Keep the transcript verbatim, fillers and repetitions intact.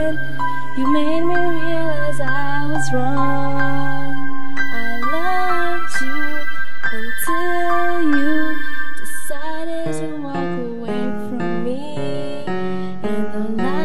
again. You made me realize I was wrong. I loved you until you decided to walk away from me, and the